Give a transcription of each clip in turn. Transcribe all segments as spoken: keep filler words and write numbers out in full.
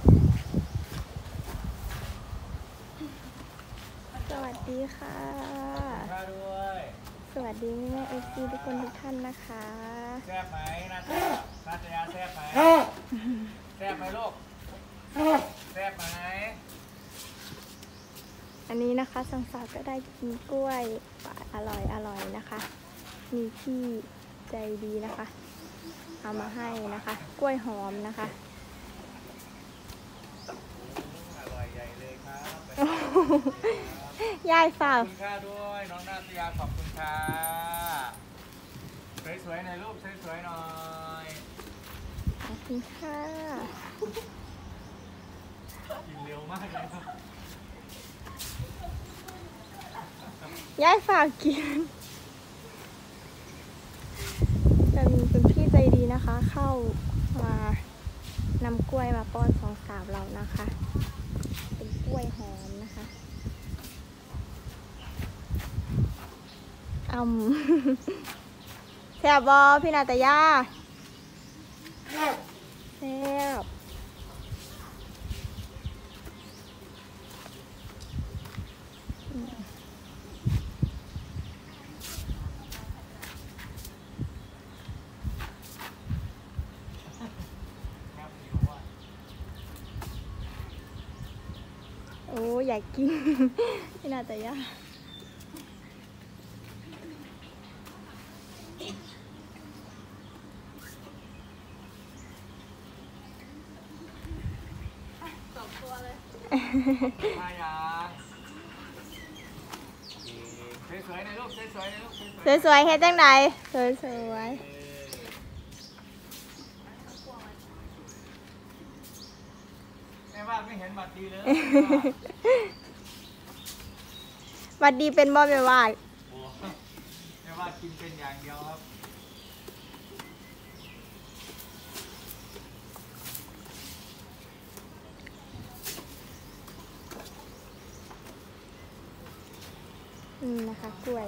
สวัสดีค่ะสวัสดีแม่เอฟซีทุกคนทุกท่านนะคะแซ่บไหมนาตานาตยาแซ่บไหมแซ่บไหมลูกแซ่บไหมอันนี้นะคะสังสารก็ได้กินกล้วยอร่อยอร่อยนะคะมีพี่ใจดีนะคะเอามาให้นะคะกล้วยหอมนะคะอร่อยใหญ่เลยครับยายฝากขอบคุณค่าด้วยน้องนาตยาขอบคุณค่ะสวยๆหน่อยลูกสวยๆหน่อยขอบคุณค่ะกินเร็วมากเลยครับยายฝากกินจะมีคุณพี่ใจดีนะคะเข้ามานำกล้วยมาป้อนสองสาวเรานะคะเป็นกล้วยหอมนะคะอืมแซ่บบอพี่นาตยาแซ่บโอ้อยากกินพี่นาตยามายาสวยๆหน่อยลูกสวยๆหน่อยลูกสวยๆเฮ็ดจังไหนสวยๆแม่ว่าไม่เห็นบัตรดีเลยบัดดีเป็นบ่แม่ว่าแม่ว่ากินเป็นอย่างเดียวครับนี่นะคะกล้วย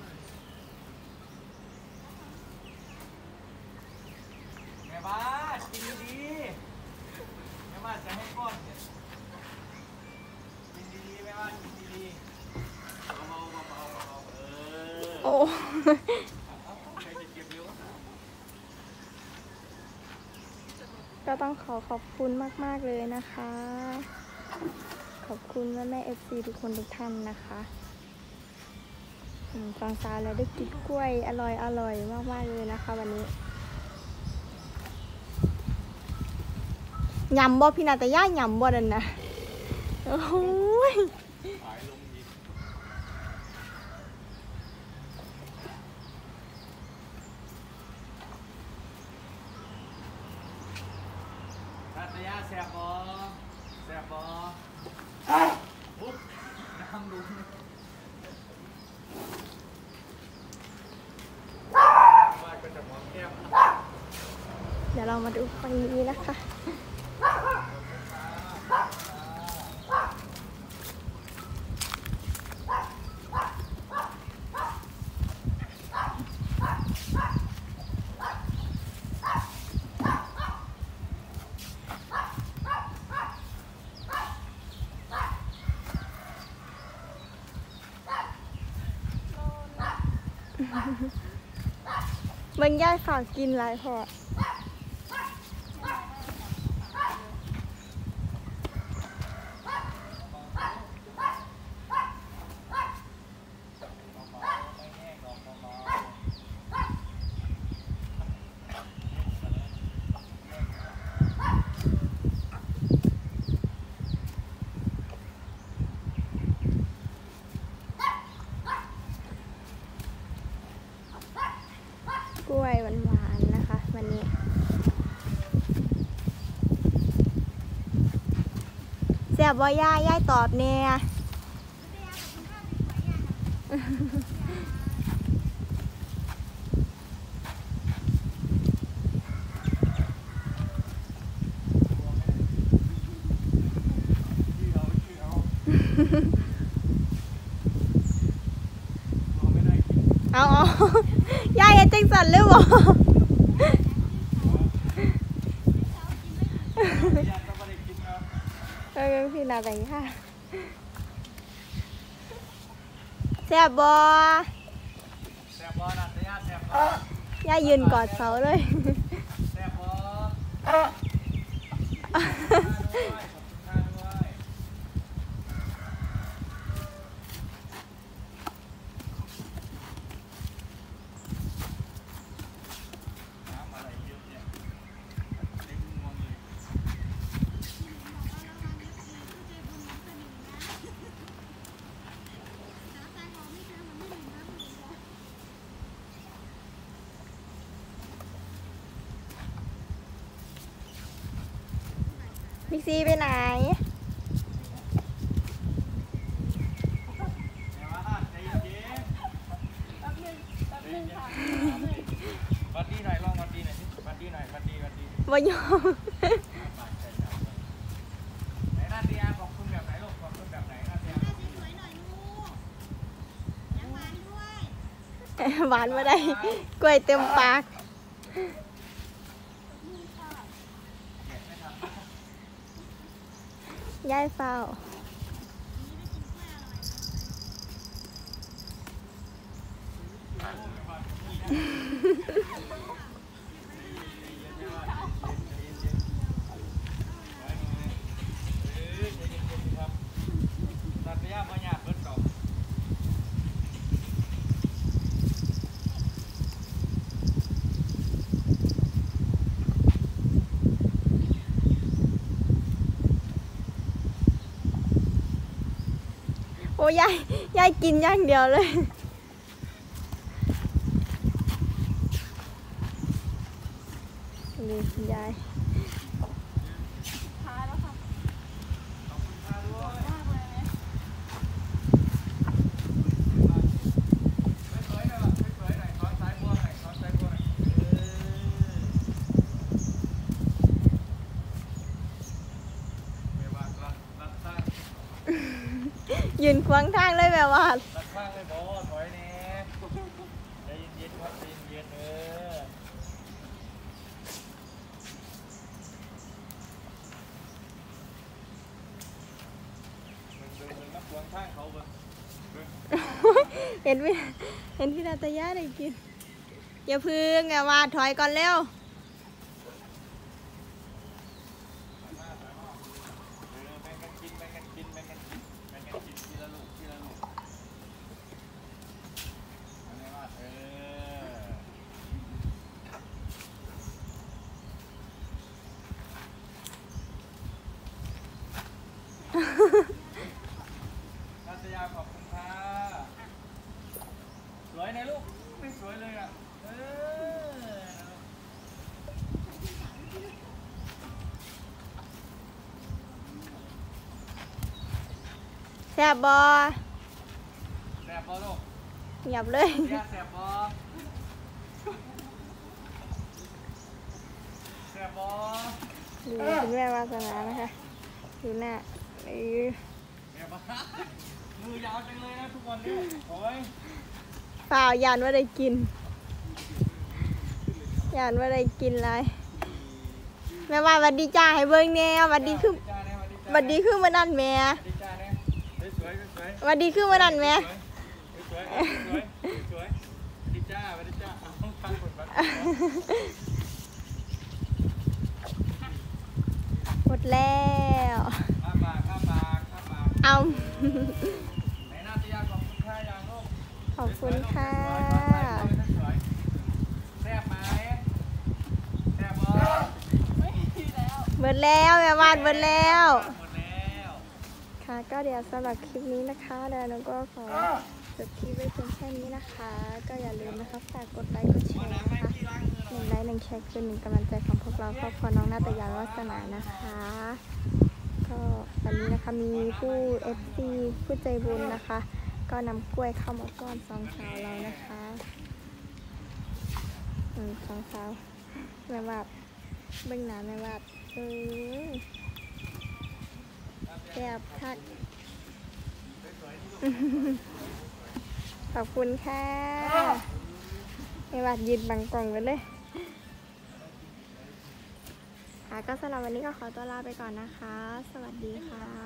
แม่บ้านกินดีๆแม่บ้านจะให้ก้อนเนี่ยกินดีๆแม่บ้านกินดีๆเบาๆเบาๆเบาๆเออโอ้ใครจะเก็บเร็วก็ต้องขอขอบคุณมากๆเลยนะคะขอบคุณแม่แม่เอฟซีทุกคนทุกท่านนะคะฟังซาวแล้วได้กินกล้วยอร่อยอร่อยมากๆเลยนะคะวันนี้ยำบ่พี่นาตยายำบ่ดันนะโอ้ยนาตยาแซ่บบอแซ่บบอปุ๊บน้ำดูเดี๋ยวเรามาดูฝั่งนี้นะคะเบิ่งย่ายฝากกินหลายพอล้วยหวานๆนะคะวันนี้แซ่บบ่ย่าย่ายตอบเนี่ยเอาเอายายเฮ็ดจังสั่นเลยบ่เออพี่นาแต่งค่ะแซ่บบอแซ่บบอนัดยาแซ่บบอย่ายืนกอดเสาเลยแซ่บบอขอบคุณค่าด้วยน้ำอะไรเยอะเนี่ยเต็มงวงเลยบิ๊กซีไปไหนเดี๋ยวมาใจเย็นๆแป๊บนึงแป๊บนึงค่ะวัดดีหน่อยลองวัดดีหน่อยสิวัดดีหน่อยวัดดีวัดดีบ่ยอมไหนหน้าเตียขอบคุณแบบไหนลูกขอบคุณแบบไหนหน้าเตียหวานมาได้กล้วยเต็มปากย่ายเฝ้าหน้าเตียมาหยาบเบิดเก่าโอ้ยายยายกินอย่างเดียวเลยดูคุณยายขอบคุณค่าด้วยสวยๆหน่อยสวยๆหน่อยซ้อนซ้ายบัวหน่อยซ้อนซ้ายบัวหน่อยเออไม่ว่ารัดรัดข้างยืนขวางทางเลยแบบว่ารัดข้างเลยบอถอยแน่ใจเย็นๆครับใจเย็นๆเออมึงมึงมึงนักขวางข้างเขาเบิ่งเบิ่งเห็นพี่เห็นพี่นาตายาได้กิน อย่าพึ่งอย่าว่าถอยก่อนเร็วเออแบ่งกันกินแบ่งกันกินแบ่งกันกินแบ่งกันกินทีละลูกทีละลูกอันนี้ว่าเออนัตยาขอบคุณค่ะสวยนะลูกไม่สวยเลยอ่ะเออแซ่บบอแสบปอลูกเงียบเลยยาแสบปอแสบปอดูคุณแม่วาสนานะคะ ดูหน้าเออแสบปอมือยาวจังเลยนะทุกวันนี้โอ้ยเปล่ายานว่าได้กินยานว่าได้กินอะไรแม่ว่าหวัดดีจ้าให้เบิ้งแน่หวัดดีคือจ้าเนี่ยวัหวัดดีคือมานั่นแม่สวัสดีจ้าเนี่ยสวยสวยสวยหวัดดีคือมานั่นแม่สวยสวยสวยสวยสวัสดีจ้าสวัสดีจ้าเอาฟังบทบาทหมดแล้วข้าปากข้าปากข้าปากเอาไหนหน้าตยาขอบคุณค่ะยังลูกขอบคุณค่ะแซ่บไหมแซ่บบ่หมดแล้วแม่วาดหมดแล้วหมดแล้วค่ะก็เดี๋ยวสำหรับคลิปนี้นะคะเดี๋ยวหนูก็ขอจบคลิปไว้เพียงแค่นี้นะคะ ก็อย่าลืมนะคะฝากกดไลค์กดแชร์นะคะหนึ่งไลค์หนึ่งแชร์คือหนึ่งกำลังใจของพวกเราครอบครัวน้องนาตยาวัฒนานะคะ ก็วันนี้นะคะมีผู้ เอฟ ซี ผู้ใจบุญนะคะ ก็นำกล้วยเข้ามาก้อนสองสาวเรานะคะอืมสองสาวแม่วาดเบื้องหน้าแม่วาดเออแซ่บคัก ขอบคุณค่ะไม่วาดยืนบังกล่องไว้เลย อค่ะก็สำหรับวันนี้ก็ขอตัวลาไปก่อนนะคะ สวัสดีค่ะ